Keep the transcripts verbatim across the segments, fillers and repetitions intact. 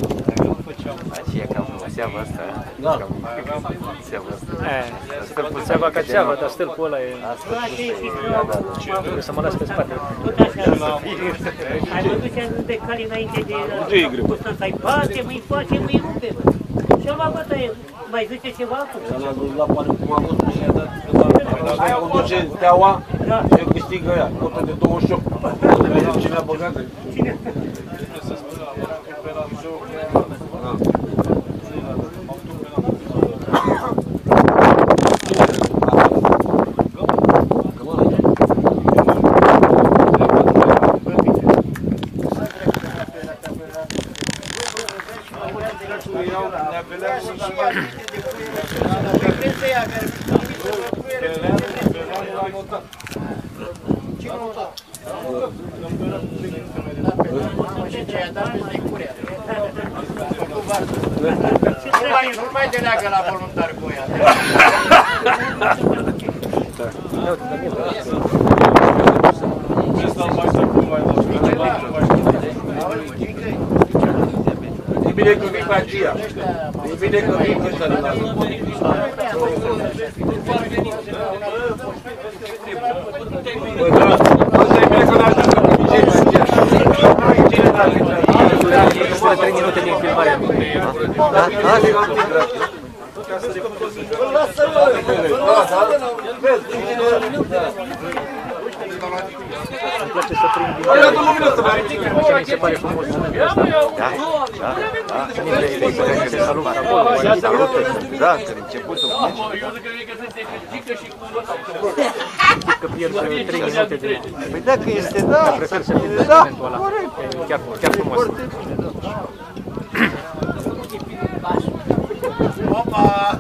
Aceea cam seava asta. Da. Seava asta. Stâlpul seava ca ceava, dar stâlpul ăla e... Trebuie să mă las pe spate. Tot așa. Ai văzut ce de cali înainte de... Constanța, îi bate, mă-i face, mă-i rupe, bă. Și ăla bătaie, mai zice ceva acum? S-a dus la pare cum a fost și a dat. Dacă conduce Steaua, se câștigă ea, cotă de douăzeci și opt. Cine a băgat? Cine? Nu mai deleagă la voluntar cu ea. E bine că vii pe aceea. E bine că vii pe ăsta de la Bă, da, ăsta e bine că n-a ajuns că vii pe aceea. Este trei minute din filmare. Da? Îmi place să prind din ce mi se pare frumos. Da, da, da. Se salută acolo. Se salută, da, că începutul. Că pierd trei minute de... Păi dacă este, da. Prefer să pierd momentul ăla. Chiar, chiar frumos. Opa!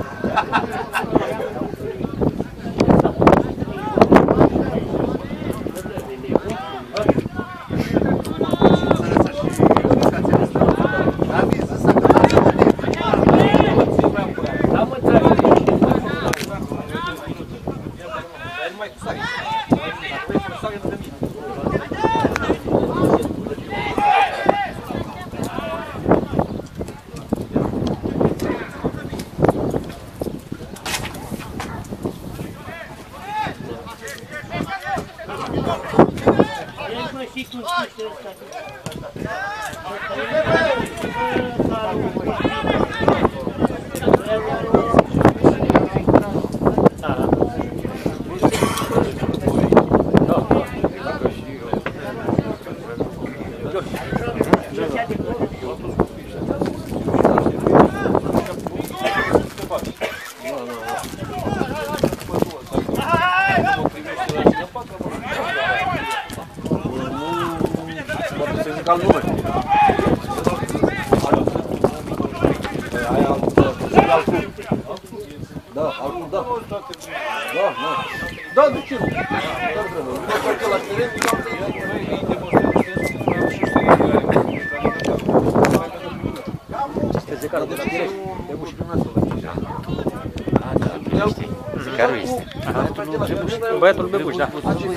Băiatul Bebuș, da.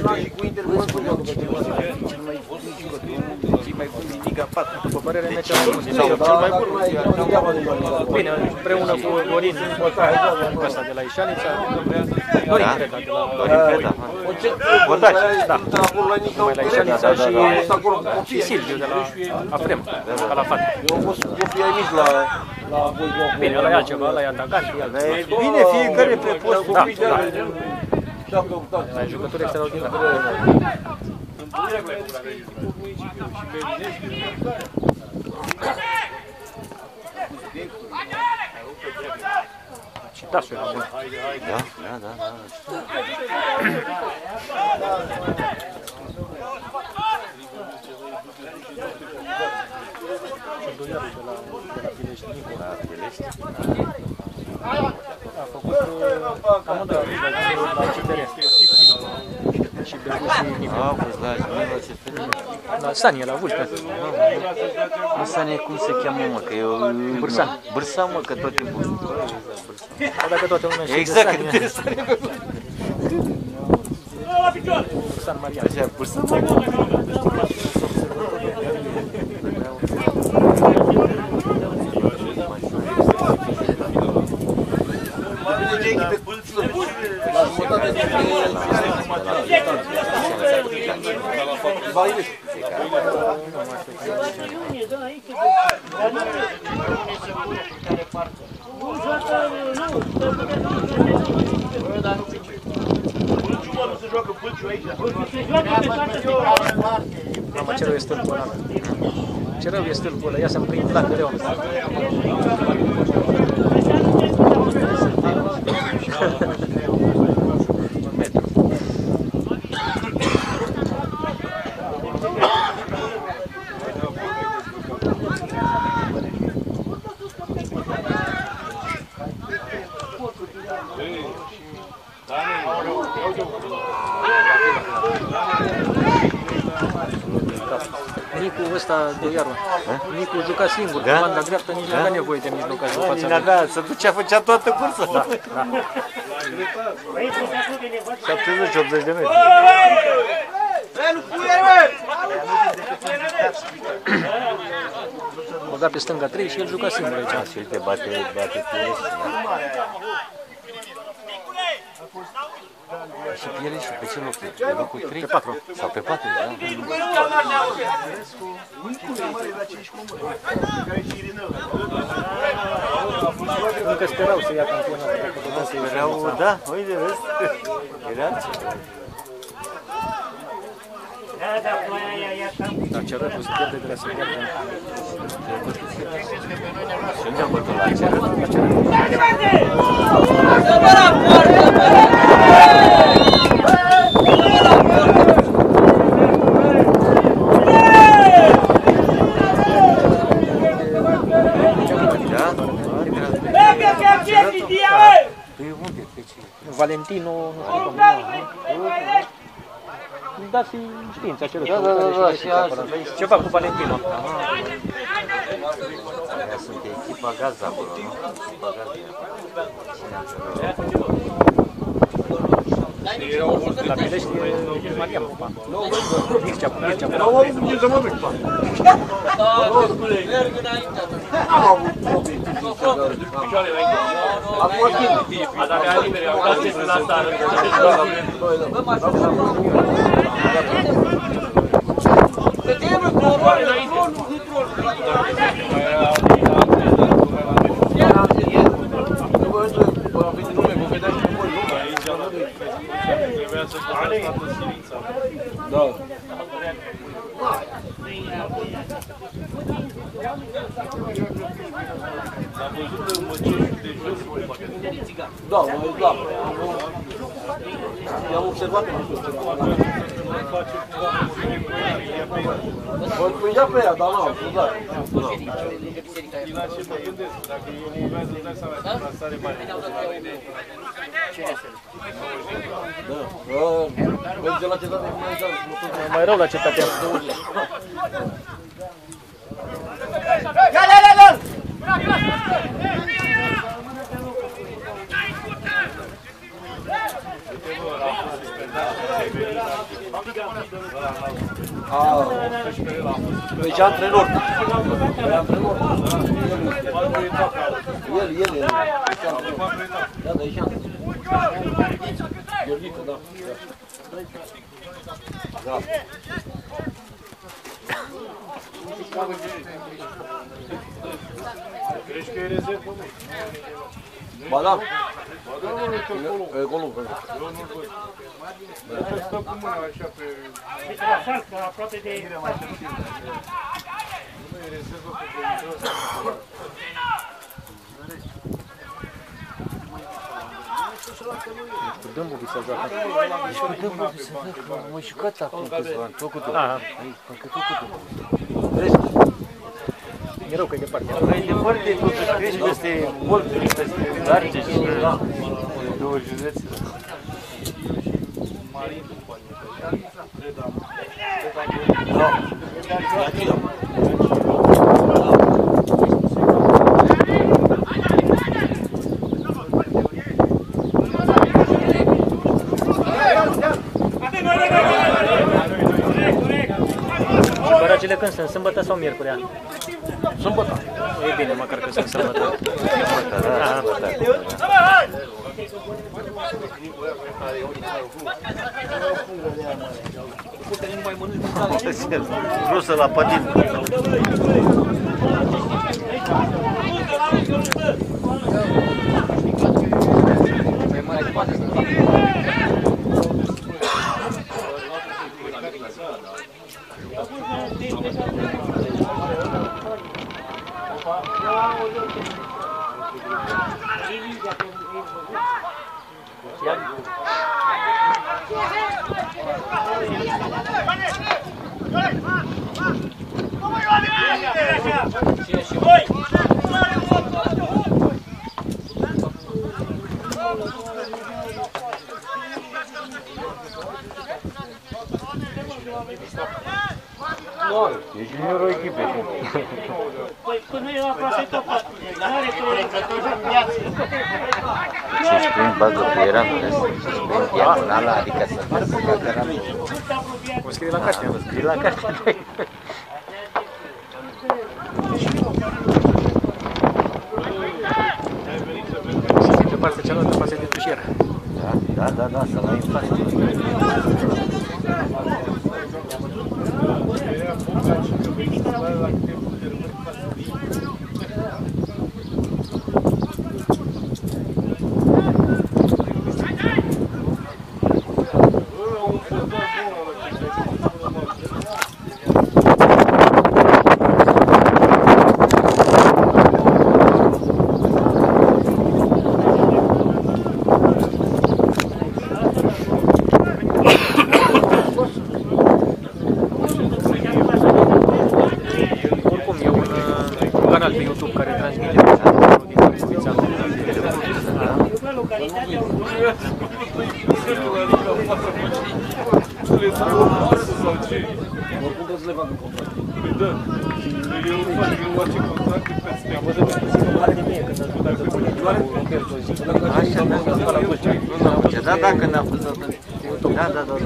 După părerea mea, cel mai bun. Bine, împreună cu Dorin, ăsta de la Ișanița, Dorin Preda de la... Dorin Preda. Votaci. Da. Mai la Ișanița și Silviu de la Afrem, ca la fată. Eu am fost copii ai mici la... Bine, ăla e altceva, ăla e atacant. Bine, fiecare pe postul. Da, da. Jucători extraordinari. Da, și era bun. Da, da, da, da. A făcut amândoi la C T R. Și Bebu și Nicu. A, fost la la ce fel? La Sanie, la Vulca. Nu Sanie, cum se cheamă, mă, că eu... Bârsan. Bârsan, mă, că tot timpul... Dacă toată lumea știe Exact, de că Sanie. Bârsan Marian. Așa, Bârsan Marian. Mamă, ce rău e stâlpul ăla. Ce rău e stâlpul ăla, ia să-mi prind la greu. Nicu ăsta, Doiarul, Nicu juca singur, da? Cu banda dreaptă, nici nu avea nevoie de mijlocaș în fața lui. Avea, se ducea, făcea toată cursa. Da, da. șaptezeci optzeci de metri. Băga pe stânga trei și el juca singur aici. Și uite, bate, bate piele. Și piele și pe ce loc e? Pe locul trei? Pe patru. Sau pe patru, da? Încă sperau să ia campionatul. Sperau, da, uite, vezi? Era ceva. Dar ce rău, se pierde de la să pierde. Și unde am bătut la ce rău? La ce rău? Valentino, nu știu cum. Da, și știința cerut. Da, da, da, și așa. Ceva cu Valentino. Aia sunt echipa Gaza acolo, nu? Echipa Gaza. La Pilești e Maria Popa. Mircea, Mircea. Da. Da, mai da. I-am observat, nu știu ce. Voi prindea pe ea, dar n-am, da. Mai rău la cetatea. Ah, deci antrenor. El, el, el. Da, da, e Gheorghiță, da. Da. Crezi că e rezervă? Ba da. E acolo. Eu nu-l văd. Să stă cu mâna așa pe... Uite la șarcă, aproape de... Nu e rezervă pe părintul ăsta. Cu Dâmbovici se joacă. Deci cu Dâmbovici se joacă. Am mai jucat acum câțiva ani, tot cu Dâmbovici. Încă tot cu Dâmbovici. E rău că e departe. E departe, totuși crești peste colțuri, peste large și două județe. Barajele când sunt? Sâmbătă sau miercurea? Sâmbătă. E bine, măcar măcar că sunt sărbători. Rusă la patin. E juniorul echipei. Păi până eu aproape tot patru. N-are trecători în viață. Și prin bagă pe eram, și prin diagonala, adică să vezi că eram. O scrie la carte. O scrie la carte. Și pe partea cealaltă față de tușieră. Da, da, da, să l-ai în față. Canal pe YouTube care transmite din Târgovița. Oricum trebuie să le facă contract. Da. Eu nu fac, eu orice contract e peste. Am văzut că se mare de mie când a jucat de Târgovița. Așa, da, da, când a fost. Da, da, da.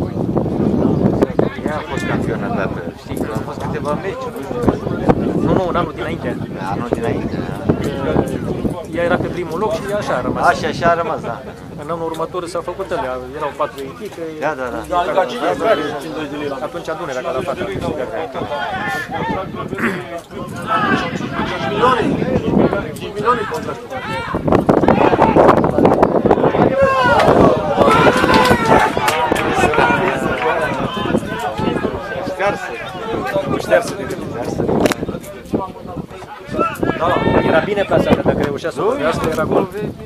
Ea a fost campioană dată. Știi că au fost câteva meciuri. Nu, nu, în anul dinainte. Anul dinainte, da. Ea era pe primul loc și așa a rămas. Așa, așa a rămas, da. În anul următor s-a făcut alea, erau patru echipe. Da, da, da. Adică cine e care cincizeci de lei la atunci Dunărea ca la fata. cinci milioane? cinci milioane contractul. Ștearsă. Ștearsă de da, era bine plasată, dacă reușea să o asta era gol.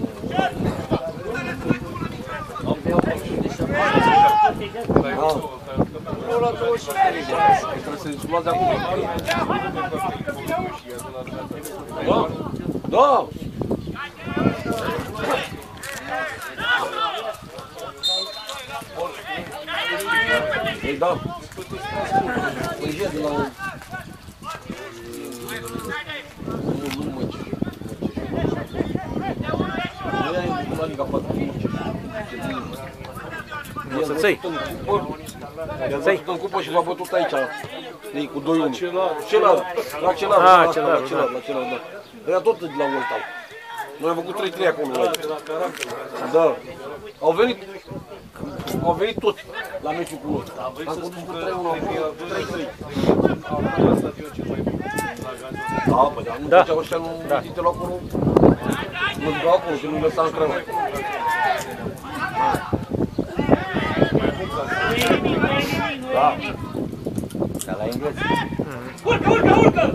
Da! Ei, da. Păi jet de la un... Nu, nu mă ce. Nu e la Liga patru. O să ții. I-a bătut în cupă și l-a bătut aici. Ei, cu doi unu. Celălalt. La celălalt. La celălalt, la celălalt, da. Era tot de la Oltau. Noi am făcut trei trei acolo. Da. Au venit... Au venit toți la meciul cu noi. Am condus cu trei unu, trei trei. Da, păi, dar nu făceau ăștia, nu titelu acolo. Nu ducau acolo, că nu-i lăsa în crău. Da. Ca la engleză. Urcă, urcă, urcă!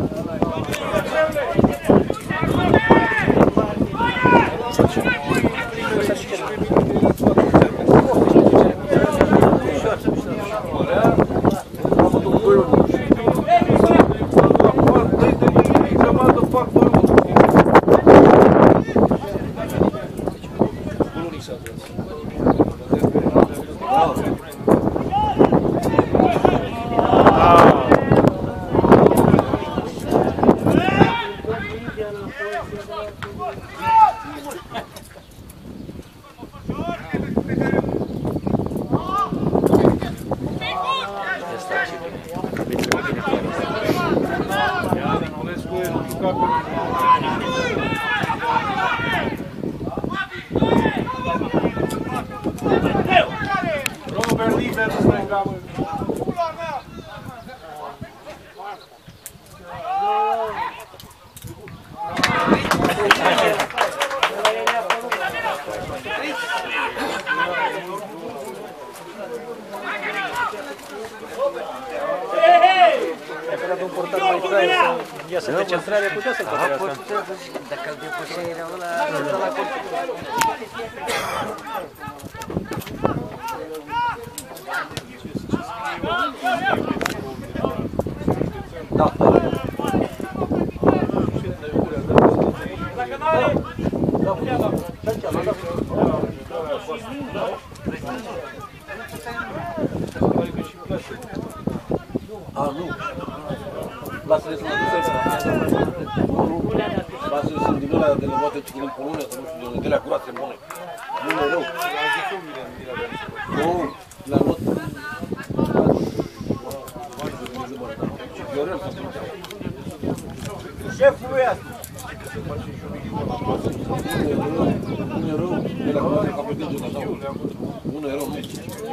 Niculescu e jucat pe Neapărat un portar mai trai să iasă pe centrare, putea să-l A, poate asta. putea să dacă îl depășea era ăla, ăla la control. Da. A, nu. Lasă-le să mă duc. Lasă-le să din ăla de nevoate ce din Polonia, să nu știu de unde, de la curate bune. Nu e rău. Nu, la not. Viorel să spune. Șeful lui asta. Nu e rău, de la curate ca pe deget așa. Nu e rău, nu.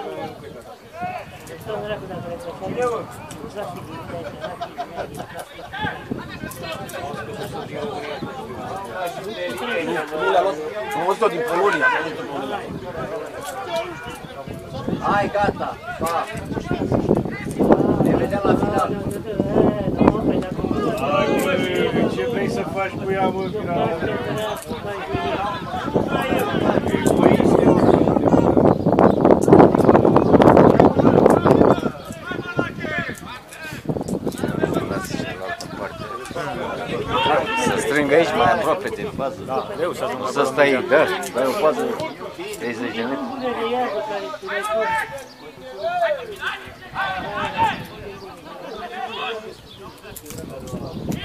Nu le-a luat, am văzut-o din Polonia. Hai, gata, pa! Ne vedem la final! Hai, bă, ce vrei să faci cu ea, bă, finala? Să strâng aici mai aproape de fază. Da, greu să ajungă Să stai, da, stai o fază treizeci de metri. Unde